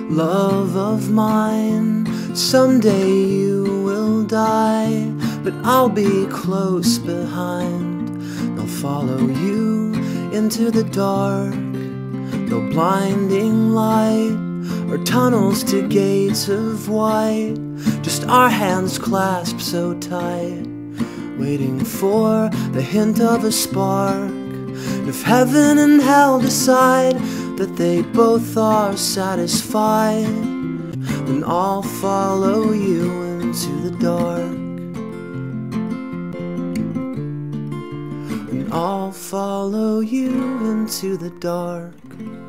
Love of mine, someday you will die, but I'll be close behind. They'll follow you into the dark, no blinding light or tunnels to gates of white, just our hands clasped so tight, waiting for the hint of a spark. If heaven and hell decide that they both are satisfied, then I'll follow you into the dark. And I'll follow you into the dark.